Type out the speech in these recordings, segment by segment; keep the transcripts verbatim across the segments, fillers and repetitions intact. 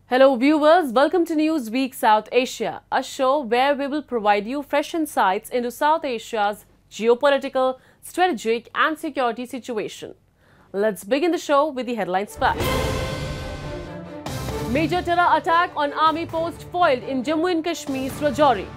Hello viewers, welcome to Newsweek South Asia, a show where we will provide you fresh insights into South Asia's geopolitical, strategic and security situation. Let's begin the show with the headlines first. Major terror attack on army post foiled in Jammu and Kashmir's Rajouri.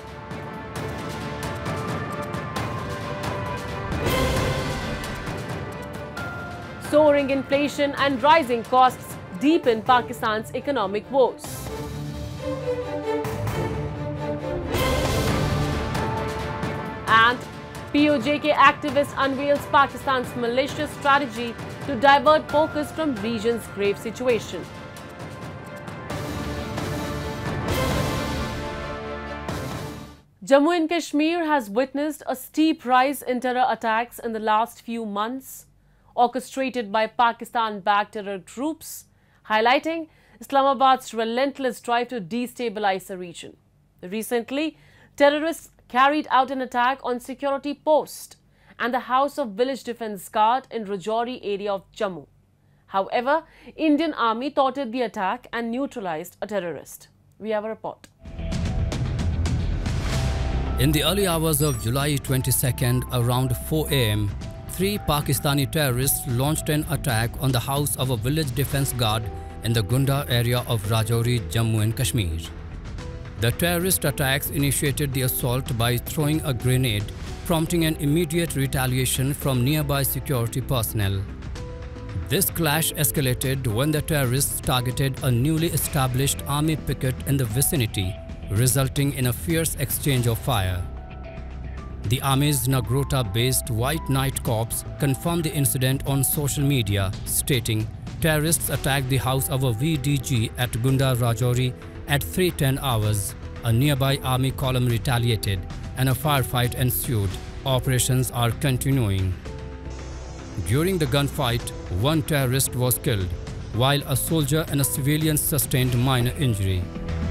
Soaring inflation and rising costs deepen Pakistan's economic woes. And P O J K activist unveils Pakistan's malicious strategy to divert focus from region's grave situation. Jammu and Kashmir has witnessed a steep rise in terror attacks in the last few months, orchestrated by Pakistan-backed terror groups, highlighting Islamabad's relentless drive to destabilize the region. Recently, terrorists carried out an attack on security post and the House of Village Defence Guard in Rajouri area of Jammu. However, Indian Army thwarted the attack and neutralized a terrorist. We have a report. In the early hours of July twenty-second, around four A M, three Pakistani terrorists launched an attack on the house of a village defence guard in the Gunda area of Rajouri, Jammu and Kashmir. The terrorist attacks initiated the assault by throwing a grenade, prompting an immediate retaliation from nearby security personnel. This clash escalated when the terrorists targeted a newly established army picket in the vicinity, resulting in a fierce exchange of fire. The Army's Nagrota-based White Knight Corps confirmed the incident on social media, stating, "Terrorists attacked the house of a V D G at Gunda Rajouri at three ten hours. A nearby army column retaliated and a firefight ensued. Operations are continuing." During the gunfight, one terrorist was killed, while a soldier and a civilian sustained minor injury.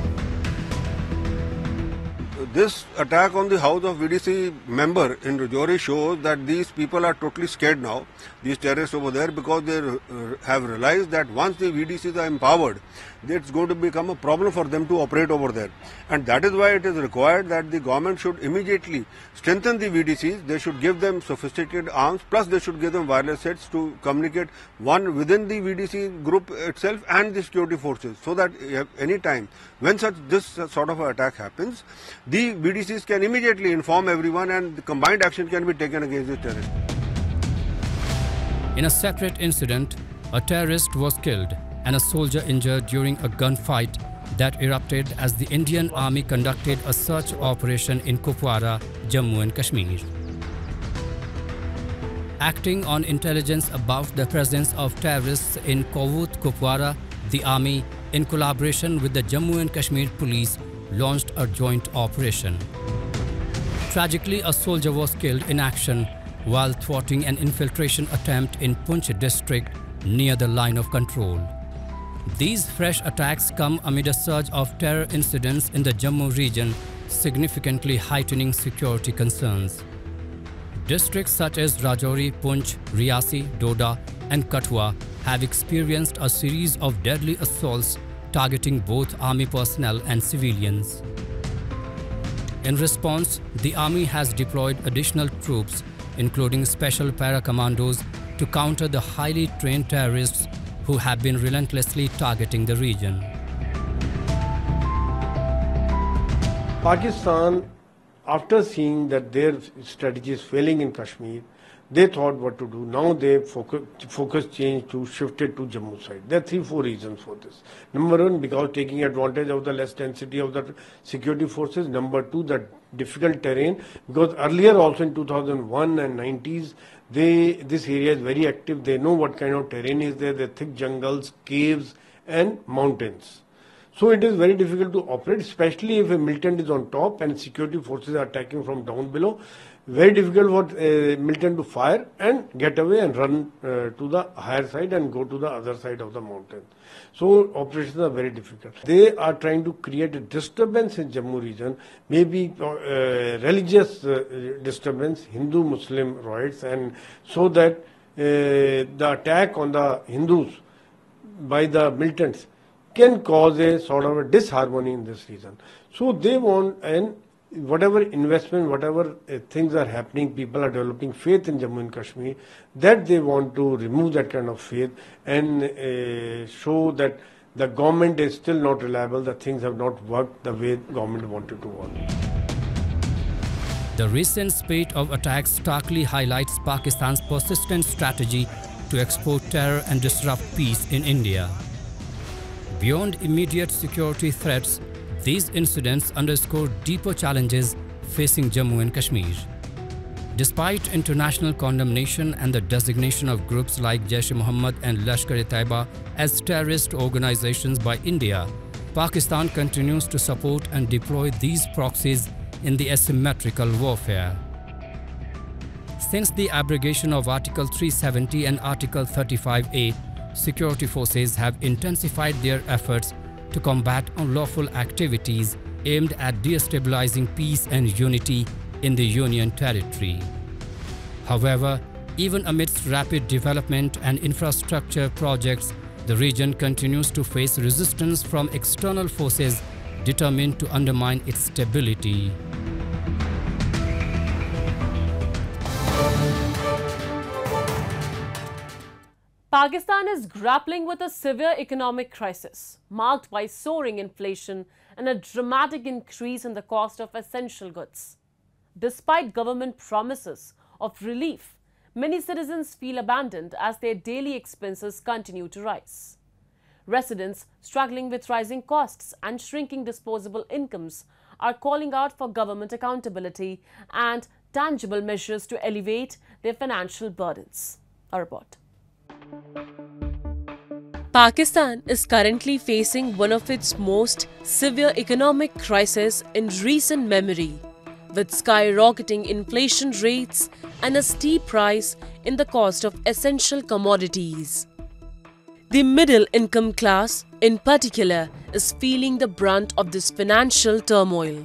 This attack on the house of V D C member in Rajouri shows that these people are totally scared now, these terrorists over there, because they uh, have realized that once the V D Cs are empowered, it's going to become a problem for them to operate over there. And that is why it is required that the government should immediately strengthen the V D Cs. They should give them sophisticated arms, plus they should give them wireless sets to communicate, one within the V D C group itself and the security forces, so that any time when such this sort of attack happens, the V D Cs can immediately inform everyone and the combined action can be taken against the terrorists. In a separate incident, a terrorist was killed and a soldier injured during a gunfight that erupted as the Indian Army conducted a search operation in Kupwara, Jammu and Kashmir. Acting on intelligence about the presence of terrorists in Kovut, Kupwara, the Army, in collaboration with the Jammu and Kashmir Police, launched a joint operation. Tragically, a soldier was killed in action while thwarting an infiltration attempt in Poonch district near the line of control. These fresh attacks come amid a surge of terror incidents in the Jammu region, significantly heightening security concerns. Districts such as Rajouri, Poonch, Riyasi, Doda and Kathua have experienced a series of deadly assaults targeting both army personnel and civilians. In response, the army has deployed additional troops, including special para-commandos, to counter the highly trained terrorists who have been relentlessly targeting the region. Pakistan, after seeing that their strategy is failing in Kashmir, they thought what to do. Now they focus, focus changed to shifted to Jammu side. There are three, four reasons for this. Number one, because taking advantage of the less density of the security forces. Number two, the difficult terrain. Because earlier also in two thousand one and nineties, they this area is very active. They know what kind of terrain is there. There are thick jungles, caves and mountains. So it is very difficult to operate, especially if a militant is on top and security forces are attacking from down below. Very difficult for uh, militant to fire and get away and run uh, to the higher side and go to the other side of the mountain. So operations are very difficult. They are trying to create a disturbance in Jammu region, maybe uh, religious uh, disturbance, Hindu-Muslim riots, and so that uh, the attack on the Hindus by the militants can cause a sort of a disharmony in this region. So they want, and whatever investment, whatever uh, things are happening, people are developing faith in Jammu and Kashmir, that they want to remove that kind of faith and uh, show that the government is still not reliable, that things have not worked the way government wanted to work. The recent spate of attacks starkly highlights Pakistan's persistent strategy to export terror and disrupt peace in India. Beyond immediate security threats, these incidents underscore deeper challenges facing Jammu and Kashmir. Despite international condemnation and the designation of groups like Jaish-e-Mohammed and Lashkar-e-Taiba as terrorist organizations by India, Pakistan continues to support and deploy these proxies in the asymmetrical warfare. Since the abrogation of Article three seventy and Article thirty-five A, security forces have intensified their efforts to combat unlawful activities aimed at destabilizing peace and unity in the Union territory. However, even amidst rapid development and infrastructure projects, the region continues to face resistance from external forces determined to undermine its stability. Pakistan is grappling with a severe economic crisis, marked by soaring inflation and a dramatic increase in the cost of essential goods. Despite government promises of relief, many citizens feel abandoned as their daily expenses continue to rise. Residents struggling with rising costs and shrinking disposable incomes are calling out for government accountability and tangible measures to alleviate their financial burdens. A report. Pakistan is currently facing one of its most severe economic crises in recent memory, with skyrocketing inflation rates and a steep rise in the cost of essential commodities. The middle income class, in particular, is feeling the brunt of this financial turmoil.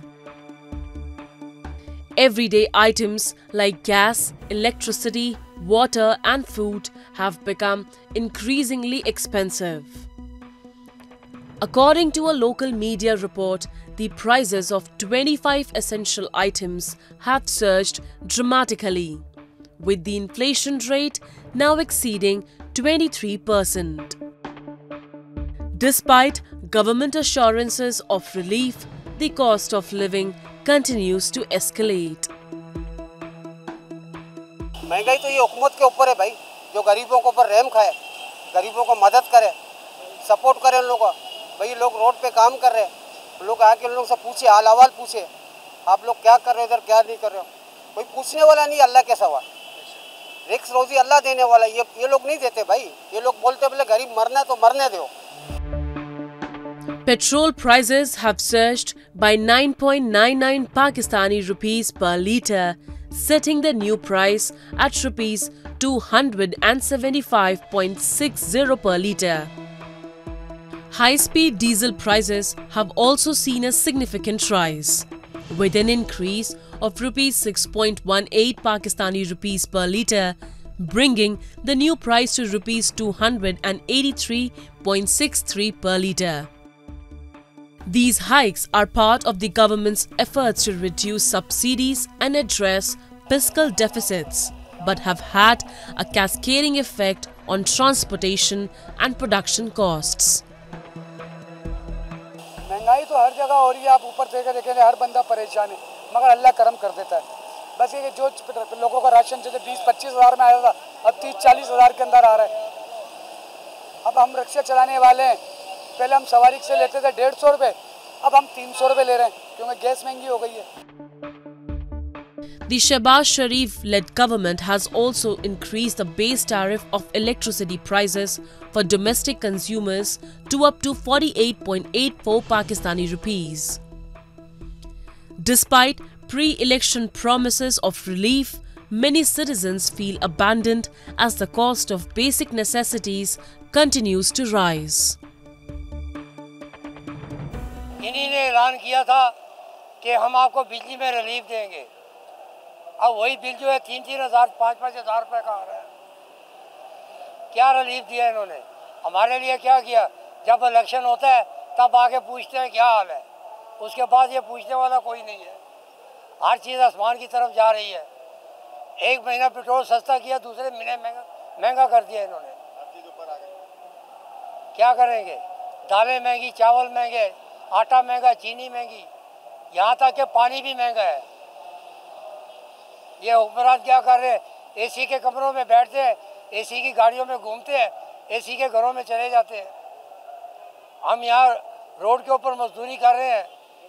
Everyday items like gas, electricity, water and food have become increasingly expensive. According to a local media report, the prices of twenty-five essential items have surged dramatically, with the inflation rate now exceeding twenty-three percent. Despite government assurances of relief, the cost of living continues to escalate. महंगाई तो ये हुकूमत के ऊपर है भाई, जो गरीबों के ऊपर रहम खाए, गरीबों को मदद करे, सपोर्ट करे उन लोगों को। भाई लोग रोड पे काम कर रहे हैं, लोग आके उन लोगों से पूछे, हाल अहवाल पूछे, आप लोग क्या कर रहे हो इधर, क्या नहीं कर रहे हो। कोई पूछने वाला नहीं, अल्लाह के सवा। रिक्स रोजी अल्लाह देने वाला, ये ये लोग नहीं देते भाई। ये लोग बोलते बोले गरीब मरना है तो मरने दो। Petrol prices have surged by nine point nine nine Pakistani rupees per litre, setting the new price at rupees two hundred seventy-five point six zero per litre. High-speed diesel prices have also seen a significant rise, with an increase of rupees six point one eight Pakistani rupees per litre, bringing the new price to rupees two hundred eighty-three point six three per litre. These hikes are part of the government's efforts to reduce subsidies and address fiscal deficits, but have had a cascading effect on transportation and production costs. महंगाई तो हर जगह हो रही है, आप ऊपर से देखेंगे हर बंदा परेशान है, मगर अल्लाह करम कर देता है। बस ये जो लोगों का राशन जैसे बीस पच्चीस हज़ार में आया था, अब तीस चालीस हज़ार के अंदर आ रहा है। अब हम रिक्शा चलाने वाले हैं, पहले हम सवारी से लेते थे डेढ़ सौ रुपये, अब हम तीन सौ रुपये ले रहे हैं क्योंकि गैस महंगी हो गई है। The Shehbaz Sharif-led government has also increased the base tariff of electricity prices for domestic consumers to up to forty-eight point eight four Pakistani rupees. Despite pre-election promises of relief, many citizens feel abandoned as the cost of basic necessities continues to rise. इन्हीं ने ऐलान किया था कि हम आपको बिजली में रिलीफ देंगे। अब वही बिल जो है तीन तीन हज़ार पाँच पाँच हज़ार रुपये का आ रहा है। क्या रिलीफ दिया इन्होंने? हमारे लिए क्या किया? जब इलेक्शन होता है तब आके पूछते हैं क्या हाल है, उसके बाद ये पूछने वाला कोई नहीं है। हर चीज़ आसमान की तरफ जा रही है। एक महीना पेट्रोल सस्ता किया, दूसरे महीने महंगा महंगा कर दिया इन्होंने। क्या करेंगे? दालें महंगी, चावल महंगे, आटा महंगा, चीनी महंगी, यहाँ तक कि पानी भी महंगा है। ये हुक्मरान क्या कर रहे हैं? एसी के कमरों में बैठते हैं, एसी की गाड़ियों में घूमते हैं, एसी के घरों में चले जाते हैं। हम यहाँ रोड के ऊपर मजदूरी कर रहे हैं,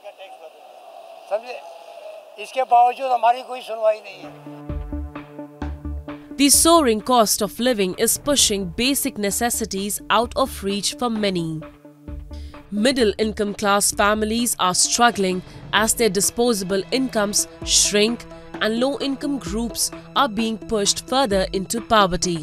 समझे? इसके बावजूद हमारी कोई सुनवाई नहीं है। The soaring cost of living is pushing basic necessities out of reach for many. Middle-income class families are struggling as their disposable incomes shrink and low-income groups are being pushed further into poverty.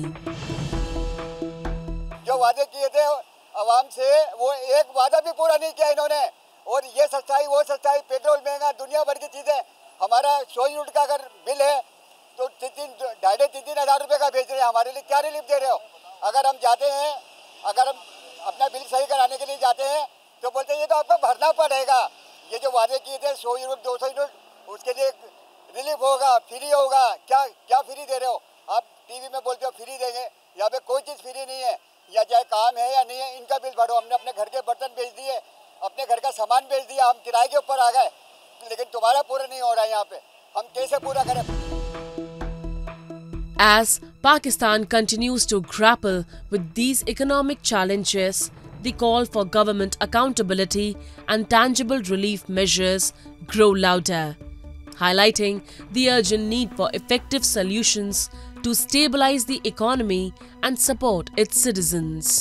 जो वादे किए थे आवाम से, वो एक वादा भी पूरा नहीं किया इन्होंने। और ये सच्चाई वो सच्चाई, पेट्रोल महंगा, दुनिया भर की चीज़ें। हमारा सौ यूनिट का अगर बिल है तो तीन तीन ढाई तीन तीन हज़ार रुपये का बेच रहे हैं। हमारे लिए क्या रिलीफ दे रहे हो? अगर हम जाते हैं, अगर हम अपना बिल सही कराने के लिए जाते हैं तो बोलते हैं ये तो आपको भरना पड़ेगा। ये जो वादे किए थे सौ यूनिट दो सौ यूनिट, उसके लिए रिलीफ होगा, फ्री होगा। क्या क्या फ्री दे रहे हो आप? टीवी में बोलते हो फ्री देंगे, यहाँ पे कोई चीज़ फ्री नहीं है। या चाहे काम है या नहीं है, इनका बिल भरो। हमने अपने घर के बर्तन बेच दिए, अपने घर का सामान बेच दिया, हम किराए के ऊपर आ गए, लेकिन तुम्हारा पूरा नहीं हो रहा है। यहाँ पे हम कैसे पूरा करें? As Pakistan continues to grapple with these economic challenges, the call for government accountability and tangible relief measures grow louder, highlighting the urgent need for effective solutions to stabilize the economy and support its citizens.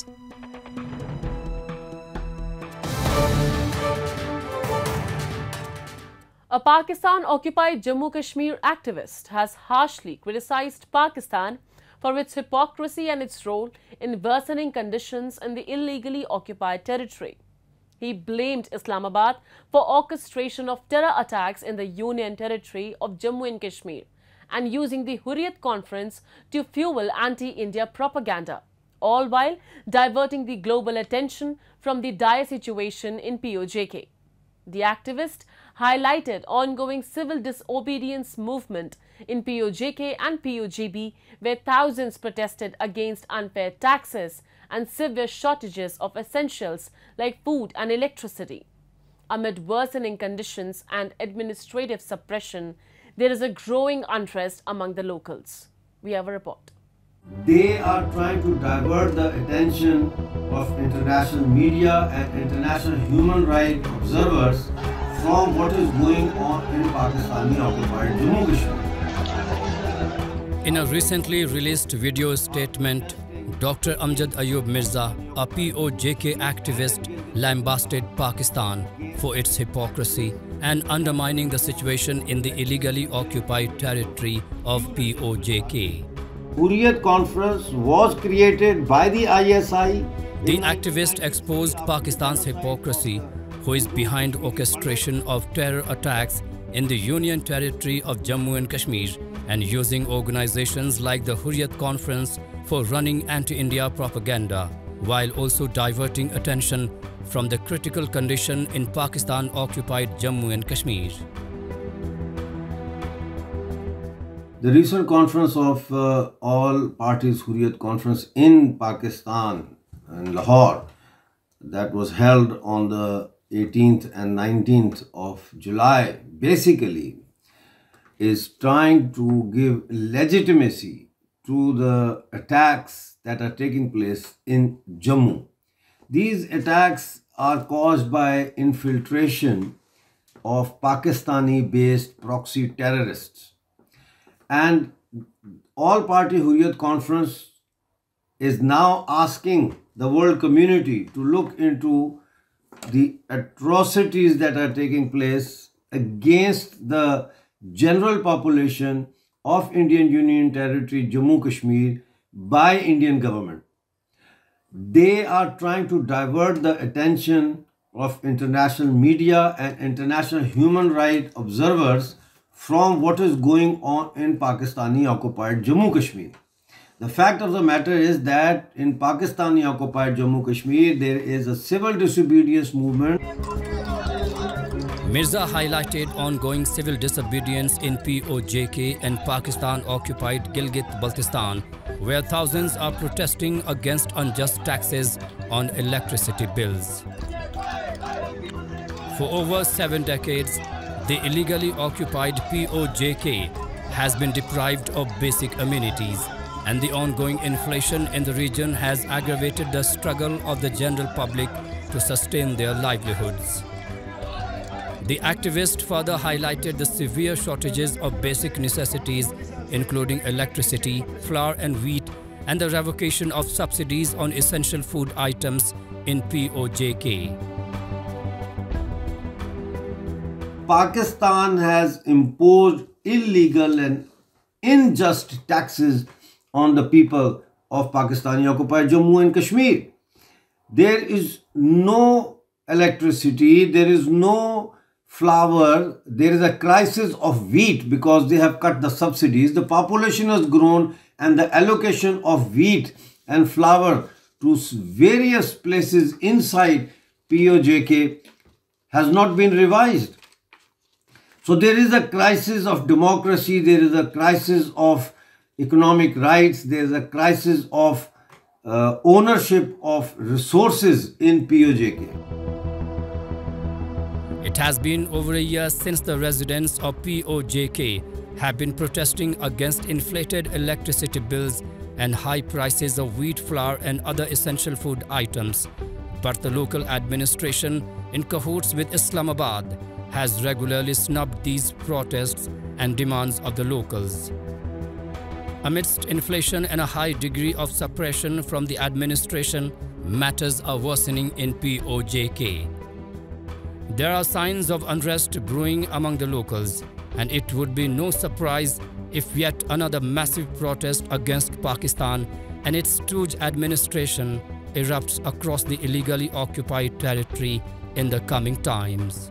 A Pakistan-occupied Jammu-Kashmir activist has harshly criticized Pakistan for its hypocrisy and its role in worsening conditions in the illegally occupied territory. He blamed Islamabad for orchestration of terror attacks in the Union Territory of Jammu and Kashmir and using the Hurriyat Conference to fuel anti-India propaganda, all while diverting the global attention from the dire situation in P O J K. The activist highlighted ongoing civil disobedience movement in P O J K and P O G B, where thousands protested against unfair taxes and severe shortages of essentials like food and electricity. Amid worsening conditions and administrative suppression, there is a growing unrest among the locals. We have a report. They are trying to divert the attention of international media and international human rights observers from what is going on in Pakistani occupied Jammu Kashmir. In a recently released video statement, Doctor Amjad Ayub Mirza, a P O J K activist, lambasted Pakistan for its hypocrisy and undermining the situation in the illegally occupied territory of P O J K. Hurriyat Conference was created by the I S I. The activist exposed Pakistan's hypocrisy, who is behind orchestration of terror attacks in the Union Territory of Jammu and Kashmir and using organizations like the Hurriyat Conference for running anti-India propaganda, while also diverting attention from the critical condition in Pakistan-occupied Jammu and Kashmir. The recent conference of uh, all parties Hurriyat Conference in Pakistan and Lahore, that was held on the eighteenth and nineteenth of July, basically is trying to give legitimacy to the attacks that are taking place in Jammu. These attacks are caused by infiltration of Pakistani-based proxy terrorists. And all-party Hurriyat Conference is now asking the world community to look into the atrocities that are taking place against the general population of Indian Union Territory, Jammu Kashmir, by Indian government. They are trying to divert the attention of international media and international human rights observers from what is going on in Pakistani occupied Jammu Kashmir. The fact of the matter is that in Pakistani occupied Jammu Kashmir, there is a civil disobedience movement. Mirza highlighted ongoing civil disobedience in P O J K and Pakistan-occupied Gilgit-Baltistan, where thousands are protesting against unjust taxes on electricity bills. For over seven decades, the illegally occupied P O J K has been deprived of basic amenities, and the ongoing inflation in the region has aggravated the struggle of the general public to sustain their livelihoods. The activist further highlighted the severe shortages of basic necessities, including electricity, flour and wheat, and the revocation of subsidies on essential food items in P O J K. Pakistan has imposed illegal and unjust taxes on the people of Pakistani occupied Jammu and Kashmir. There is no electricity, there is no flour, there is a crisis of wheat because they have cut the subsidies. The population has grown and the allocation of wheat and flour to various places inside P O J K has not been revised. So there is a crisis of democracy, there is a crisis of economic rights, there is a crisis of uh, ownership of resources in P O J K. It has been over a year since the residents of P O J K have been protesting against inflated electricity bills and high prices of wheat, flour and other essential food items. But the local administration, in cahoots with Islamabad, has regularly snubbed these protests and demands of the locals. Amidst inflation and a high degree of suppression from the administration, matters are worsening in P O J K. There are signs of unrest brewing among the locals, and it would be no surprise if yet another massive protest against Pakistan and its stooge administration erupts across the illegally occupied territory in the coming times.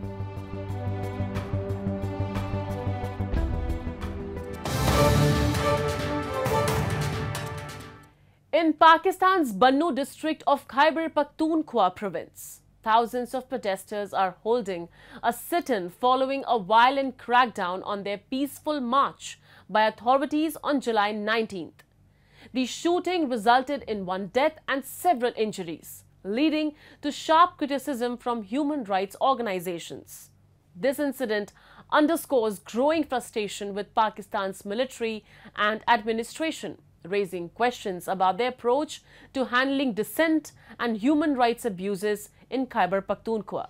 In Pakistan's Bannu district of Khyber Pakhtunkhwa province, thousands of protesters are holding a sit-in following a violent crackdown on their peaceful march by authorities on July nineteenth. The shooting resulted in one death and several injuries, leading to sharp criticism from human rights organizations. This incident underscores growing frustration with Pakistan's military and administration, raising questions about their approach to handling dissent and human rights abuses in Khyber Pakhtunkhwa.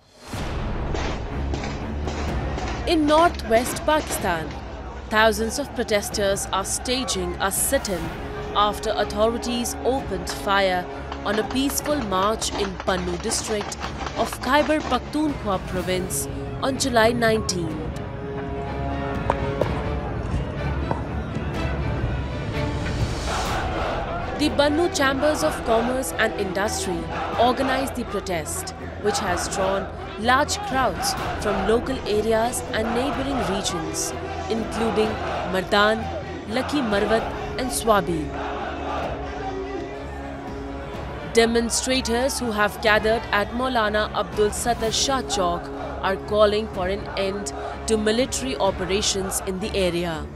In northwest Pakistan, thousands of protesters are staging a sit-in after authorities opened fire on a peaceful march in Bannu district of Khyber Pakhtunkhwa province on July nineteenth. The Bannu Chambers of Commerce and Industry organized the protest, which has drawn large crowds from local areas and neighboring regions, including Mardan, Lakhi Marwat and Swabi. Demonstrators who have gathered at Maulana Abdul Sattar Shah Chowk are calling for an end to military operations in the area.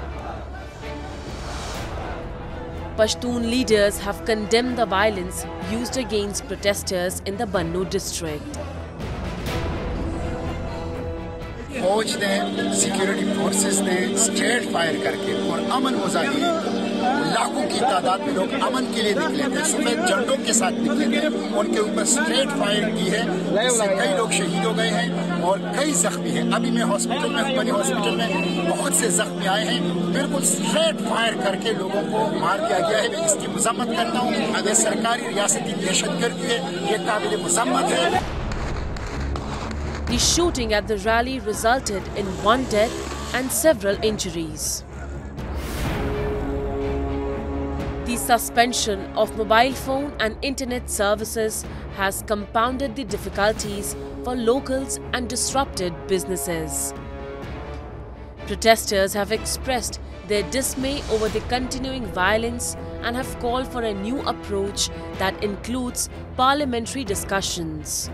Pashtun leaders have condemned the violence used against protesters in the Bannu district. फौज ने security forces ने straight fire करके और अमन मुजाहिदीन लाखों की तादाद में लोग अमन के लिए निकले थे, सफेद झंडों के साथ निकले थे, उनके ऊपर स्ट्रेट फायर की है, इससे कई लोग शहीद हो गए हैं और कई जख्मी हैं। अभी मैं हॉस्पिटल में बनी हॉस्पिटल में बहुत से जख्मी आए हैं। बिल्कुल स्ट्रेट फायर करके लोगों को मार दिया गया है। मैं इसकी मजम्मत करता हूँ। अगर सरकारी रियासती दहशतगर्दी है, ये काबिल मजम्मत है। The shooting at the rally resulted in one death and several injuries. The suspension of mobile phone and internet services has compounded the difficulties for locals and disrupted businesses. Protesters have expressed their dismay over the continuing violence and have called for a new approach that includes parliamentary discussions.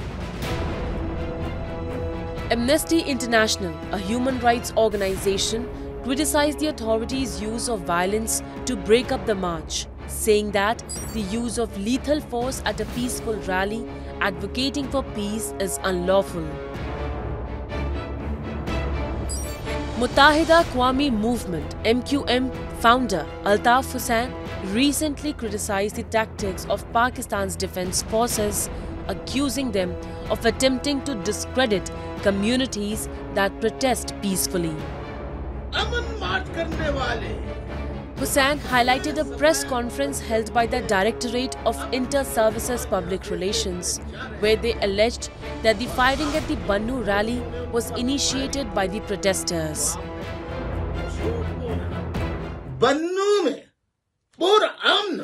Amnesty International, a human rights organization, criticized the authorities' use of violence to break up the march, saying that the use of lethal force at a peaceful rally advocating for peace is unlawful. Muttahida Qawmi Movement M Q M founder Altaf Hussain recently criticized the tactics of Pakistan's defense forces, accusing them of attempting to discredit communities that protest peacefully. Hussain highlighted a press conference held by the Directorate of Inter-Services Public Relations, where they alleged that the firing at the Bannu rally was initiated by the protesters. बन्नू में पूरा अमन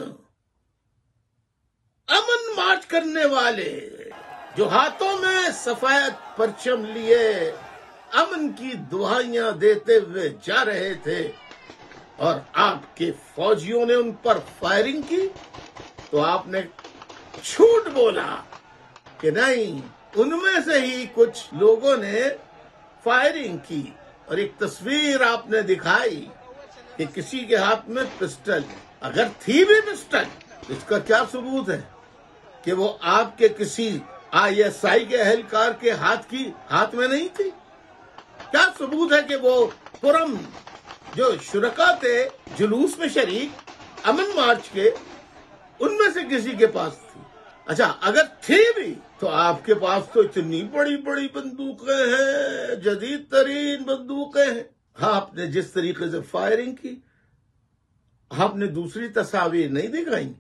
अमन मार्च करने वाले जो हाथों में सफेद परचम लिए अमन की दुआइयां देते हुए जा रहे थे और आपके फौजियों ने उन पर फायरिंग की, तो आपने झूठ बोला कि नहीं, उनमें से ही कुछ लोगों ने फायरिंग की और एक तस्वीर आपने दिखाई कि किसी के हाथ में पिस्टल, अगर थी भी पिस्टल तो इसका क्या सबूत है कि वो आपके किसी आई एस आई के एहलकार के हाथ की हाथ में नहीं थी? क्या सबूत है कि वो पुरम जो शुरका थे जुलूस में शरीक अमन मार्च के, उनमें से किसी के पास थी? अच्छा, अगर थी भी तो आपके पास तो इतनी बड़ी बड़ी बंदूकें हैं, जदीद तरीन बंदूकें हैं। आपने जिस तरीके से फायरिंग की, आपने दूसरी तस्वीर नहीं दिखाई।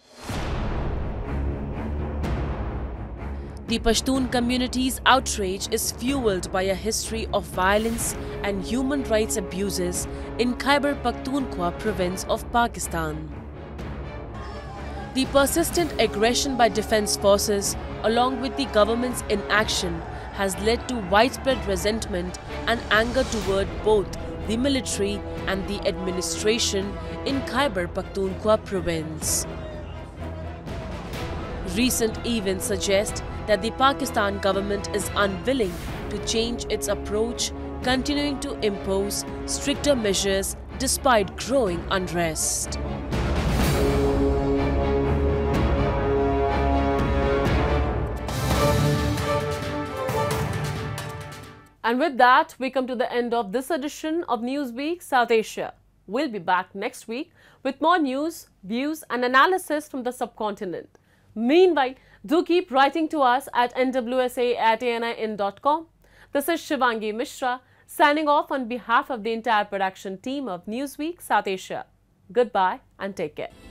The Pashtun community's outrage is fueled by a history of violence and human rights abuses in Khyber Pakhtunkhwa province of Pakistan. The persistent aggression by defense forces, along with the government's inaction, has led to widespread resentment and anger toward both the military and the administration in Khyber Pakhtunkhwa province. Recent events suggest that the Pakistan government is unwilling to change its approach, continuing to impose stricter measures despite growing unrest. And with that, we come to the end of this edition of Newsweek South Asia. We'll be back next week with more news, views and analysis from the subcontinent. Meanwhile, do keep writing to us at n w s a at a n i n dot com. This is Shivangi Mishra signing off on behalf of the entire production team of Newsweek South Asia. Goodbye and take care.